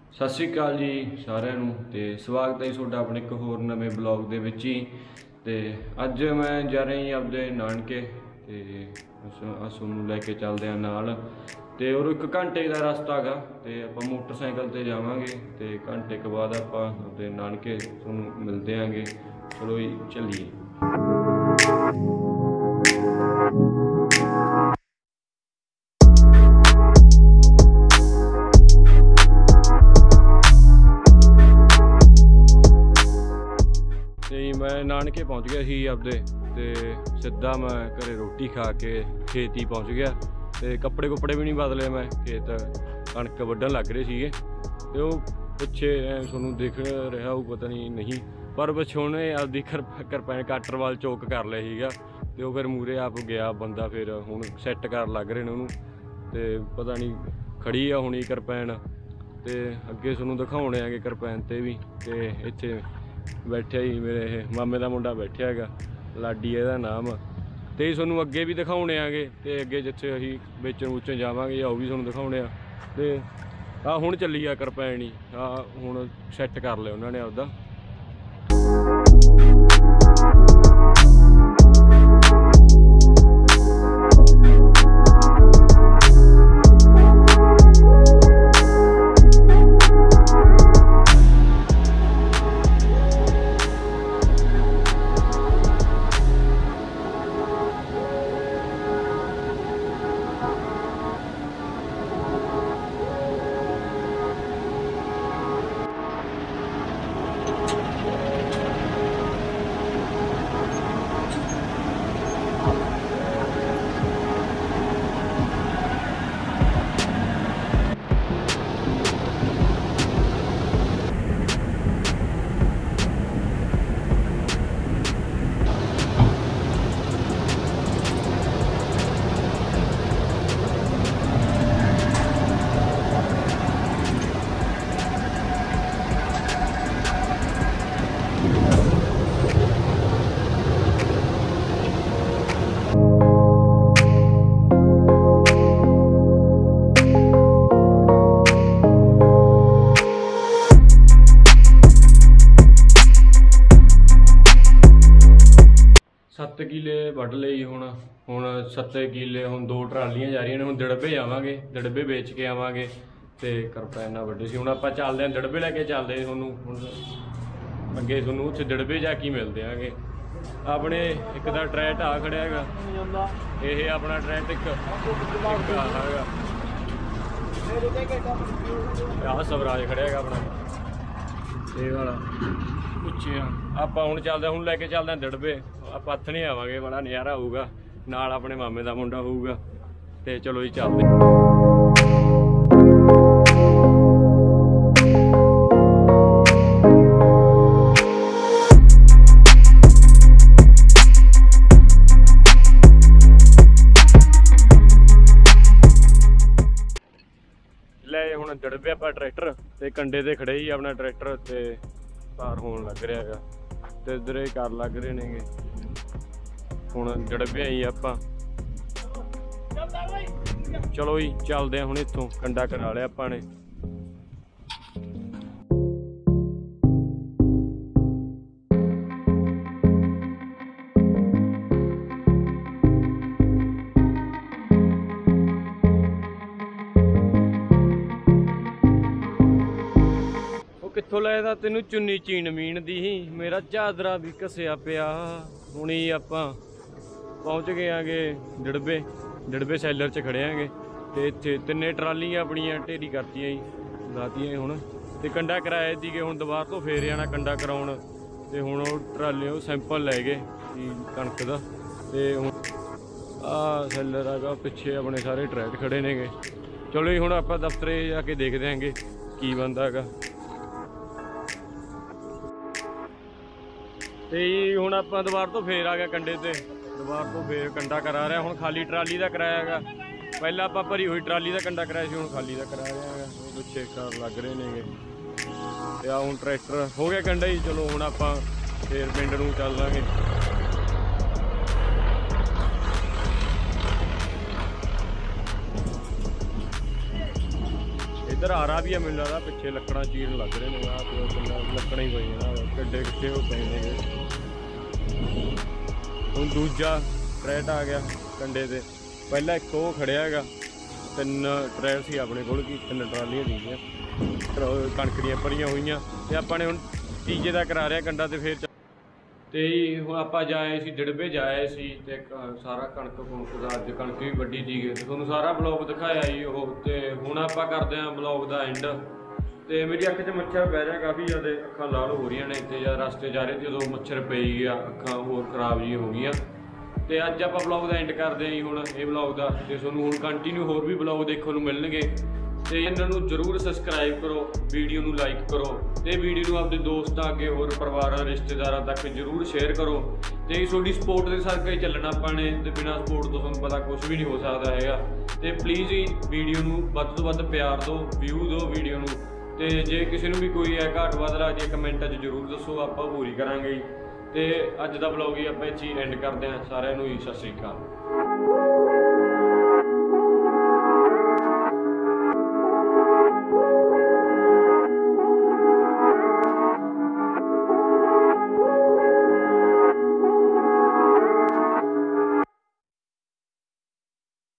सत श्री अकाल जी सारिਆਂ ਨੂੰ ਤੇ ਸਵਾਗਤ ਹੈ ਤੁਹਾਡਾ ਆਪਣੇ ਇੱਕ ਹੋਰ ਨਵੇਂ ਬਲੌਗ ਦੇ ਵਿੱਚ ਹੀ। ਤੇ ਅੱਜ ਮੈਂ ਜਾ ਰਿਹਾ ਹਾਂ ਆਪਦੇ ਨਾਨਕੇ ਤੇ ਅਸ ਨੂੰ ਲੈ ਕੇ ਚੱਲਦੇ ਹਾਂ ਨਾਲ ਤੇ ਔਰ 1 ਘੰਟੇ ਦਾ ਰਸਤਾ ਹੈਗਾ ਤੇ ਆਪਾਂ ਮੋਟਰਸਾਈਕਲ ਤੇ ਜਾਵਾਂਗੇ ਤੇ ਘੰਟੇ ਕੇ ਬਾਅਦ ਆਪਾਂ ਆਪਦੇ ਨਾਨਕੇ ਤੁਹਾਨੂੰ ਮਿਲਦੇ ਆਂਗੇ। ਚਲੋ ਜੀ ਚੱਲੀਏ। मैं नानके पहुँच गया ही आपदे ते सीधा मैं घरे रोटी खा के खेत ही पहुँच गया ते कपड़े कुपड़े भी नहीं बदले। मैं खेत कणक वड्ढन लग रहे सीगे ते वो पिछे तुहानूं दिख रहा हो पता नहीं पर पिछों ने आपदी करपैन कटर वाल चौक कर लिया सीगा ते वो फिर मूहरे आप गया बंदा फिर हुण सैट कर लग रहे ने उहनूं ते पता नहीं खड़ी आ होनी करपैन ते अगे तुहानूं दिखाउणे आगे करपैन ते भी ते इत्थे बैठे ही मेरे मामे का मुंडा बैठा है लाडी है नाम तो थोनों अगे भी दिखाने आगे तो अगे जिथे अं बेचन वूचन जावांगे वह भी थोनों दिखाने तो आ हुण चली आ करपैन ही आ हुण सैट कर लिया उन्होंने आपदा। सत्त किले वढ़ लई हुण 7 किले हुण 2 ट्रालियां जा रही ने। हुण दड़बे जावांगे दड़बे बेच के आवांगे ते करपैना वड्ढी सी। हुण आपां चलदे आं दड़बे लैके चलदे तुहानूं हुण अगे तुहानूं उत्थे दड़बे जा के मिलदे आंगे। अपने एक दा ट्रैट आ खड़िया हैगा ये अपना ट्रैट एक हैगा आ स्वराज खड़िया हैगा अपना ये वाला पिछे आपां हुण चलदे हुण लैके चलदे आं दड़बे आप हत्थ नहीं आवांगे बड़ा नज़ारा होऊगा नाल अपने मामे का मुंडा होऊगा ते चलो जी चलदे। ले हुण दड़बे आपां ट्रैक्टर ते कंडे ते खड़े ही अपना ट्रैक्टर ते पार होण लग रहा हैगा ते इधर कर लग रहे नेगे। हुण दड़बे ही आपां चलो जी चलते हैं। हुण इत्थों कंडा करा लिया आपां ने कित्थों लाया तेनू चुन्नी चीन मीन दी ही मेरा चादरा भी घसिया पिया। हुण ही आपां पहुँच गए आगे दड़बे सैलर च खड़े आंगे ते इत्थे 3 ट्रालियां अपनियां ढेरी करतियां ही लातियां हुण ते कंडा कराए सीगे। हुण दोबारा तो फेर जाना कंडा कराउण ते हुण ओह ट्राली सैंपल लै गए कणक दा ते हुण आ सैलर आगा पिछे अपने सारे ट्रैक खड़े नेगे। चलो जी हुण आपां दफ्तरे जाके देखदे आंगे की बनदा हैगा ते हुण आपां दोबारा तो फेर आ गया कंडे ते दोबारा तो फिर कंडा करा रहा। हुण खाली ट्राली का कराया है पहला आप भरी हुई ट्राली का कंडा कराया हुण खाली का करा रहा है पिछे कार लग रहे ने। हुण ट्रैक्टर हो गया कंडा ही। चलो हुण आपां फिर पिंड नूं चल लांगे। इधर आ रहा भी है, मिल रहा पिछे लकड़ा चीरन लग रहे हैं। लकड़ा ही पई कड्डे किट्ठे हो पे ने। हुण दूजा ट्रैट आ गया कंडे ते, पहला एक वो खड़िया है, 3 ट्रैट सी अपने कोल की 3 ट्रालियां सीगियां कणक दियां भरियां होईयां ते आपां ने हुण तीजे दा करा रहा कंडा। ते फिर ਤੇ ਹੁਣ ਆਪਾਂ ਜਾਏ ਸੀ ਡਿੜਬੇ ਜਾਏ ਸੀ ਤੇ ਸਾਰਾ ਕਣਕ ਕੁਣਕ ਦਾ ਅੱਜ ਕਣਕ ਵੀ ਵੱਡੀ ਸੀਗੀ ਤੇ ਤੁਹਾਨੂੰ ਸਾਰਾ ਬਲੌਗ ਦਿਖਾਇਆ ਜੀ ਉਹ। ਤੇ ਹੁਣ ਆਪਾਂ ਕਰਦੇ ਆਂ ਬਲੌਗ ਦਾ ਐਂਡ। ਤੇ ਮੇਰੀ ਅੱਖ 'ਚ ਮੱਛਰ ਪੈ ਰਿਹਾ ਕਾਫੀ ਜ਼ਿਆਦਾ, ਅੱਖਾਂ ਲਾਲ ਹੋ ਰਹੀਆਂ ਨੇ ਤੇ ਜਦ ਰਸਤੇ ਜਾ ਰਹੇ ਜਦੋਂ ਮੱਛਰ ਪਈ ਗਿਆ ਅੱਖਾਂ ਹੋਰ ਖਰਾਬ ਜੀ ਹੋ ਗਈਆਂ। ਤੇ ਅੱਜ ਆਪਾਂ ਬਲੌਗ ਦਾ ਐਂਡ ਕਰਦੇ ਆਂ ਜੀ ਹੁਣ ਇਹ ਬਲੌਗ ਦਾ। ਤੇ ਤੁਹਾਨੂੰ ਹੁਣ ਕੰਟੀਨਿਊ ਹੋਰ ਵੀ ਬਲੌਗ ਦੇਖਣ ਨੂੰ ਮਿਲਣਗੇ ਤੇ ਇਹਨਾਂ ਨੂੰ ਜ਼ਰੂਰ ਸਬਸਕ੍ਰਾਈਬ ਕਰੋ, ਵੀਡੀਓ ਨੂੰ ਲਾਈਕ ਕਰੋ ਤੇ ਵੀਡੀਓ ਨੂੰ ਆਪਣੇ ਦੋਸਤਾਂ ਅੱਗੇ ਹੋਰ ਪਰਿਵਾਰਾਂ ਰਿਸ਼ਤੇਦਾਰਾਂ ਤੱਕ ਜ਼ਰੂਰ ਸ਼ੇਅਰ ਕਰੋ। ਤੇ ਤੁਹਾਡੀ ਸਪੋਰਟ ਦੇ ਸਦਕਾ ਹੀ ਚੱਲਣਾ ਆਪਾਂ ਨੇ ਤੇ ਬਿਨਾਂ ਸਪੋਰਟ ਤੋਂ ਤੁਹਾਨੂੰ ਪਤਾ ਕੁਝ ਵੀ ਨਹੀਂ ਹੋ ਸਕਦਾ ਹੈਗਾ। ਤੇ ਪਲੀਜ਼ ਹੀ ਵੀਡੀਓ ਨੂੰ ਵੱਧ ਤੋਂ ਵੱਧ ਪਿਆਰ ਦਿਓ, ਵਿਊ ਦਿਓ ਵੀਡੀਓ ਨੂੰ। ਤੇ ਜੇ ਕਿਸੇ ਨੂੰ ਵੀ ਕੋਈ ਹੈ ਘਾਟ ਵਾਧ ਲਾ ਜੇ ਕਮੈਂਟਾਂ 'ਚ ਜ਼ਰੂਰ ਦੱਸੋ, ਆਪਾਂ ਪੂਰੀ ਕਰਾਂਗੇ ਜੀ। ਤੇ ਅੱਜ ਦਾ ਵਲੌਗ ਹੀ ਆਪਾਂ ਇੱਥੇ ਐਂਡ ਕਰਦੇ ਹਾਂ। ਸਾਰਿਆਂ ਨੂੰ ਹੀ ਸਤਿ ਸ਼੍ਰੀ ਅਕਾਲ।